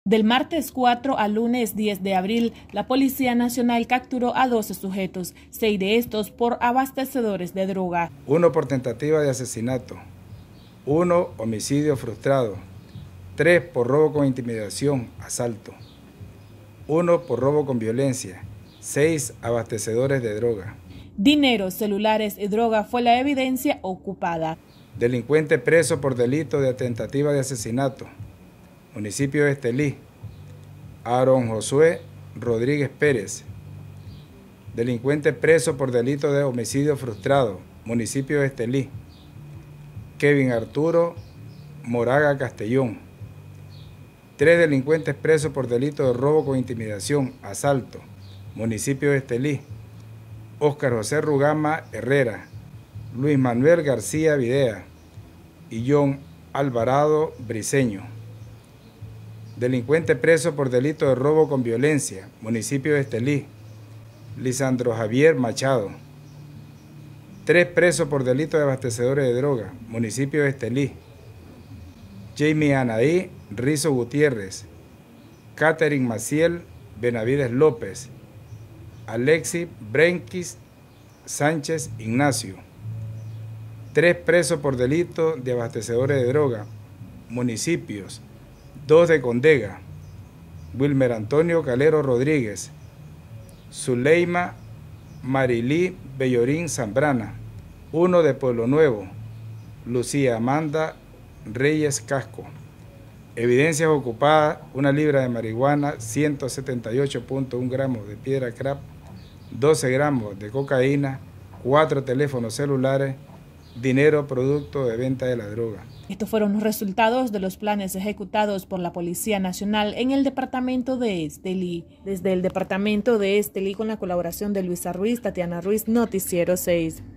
Del martes 4 al lunes 10 de abril, la Policía Nacional capturó a 12 sujetos, 6 de estos por abastecedores de droga. 1 por tentativa de asesinato, 1 homicidio frustrado, 3 por robo con intimidación, asalto, 1 por robo con violencia, 6 abastecedores de droga. Dinero, celulares y droga fue la evidencia ocupada. Delincuente preso por delito de tentativa de asesinato, municipio de Estelí, Aaron Josué Rodríguez Pérez. Delincuente preso por delito de homicidio frustrado, municipio de Estelí, Kevin Arturo Moraga Castellón. 3 delincuentes presos por delito de robo con intimidación, asalto, municipio de Estelí, Óscar José Rugama Herrera, Luis Manuel García Videa y John Alvarado Briceño. Delincuente preso por delito de robo con violencia, municipio de Estelí, Lisandro Javier Machado. 3 presos por delito de abastecedores de droga, municipio de Estelí, Jamie Anaí Rizo Gutiérrez, Catherine Maciel Benavides López, Alexis Brenquis Sánchez Ignacio. 3 presos por delito de abastecedores de droga, municipios, 2 de Condega, Wilmer Antonio Calero Rodríguez, Zuleima Marilí Bellorín Zambrana, 1 de Pueblo Nuevo, Lucía Amanda Reyes Casco. Evidencias ocupadas: 1 libra de marihuana, 178.1 gramos de piedra crack, 12 gramos de cocaína, 4 teléfonos celulares, dinero producto de venta de la droga. Estos fueron los resultados de los planes ejecutados por la Policía Nacional en el departamento de Estelí. Desde el departamento de Estelí, con la colaboración de Luisa Ruiz, Tatiana Ruiz, Noticiero 6.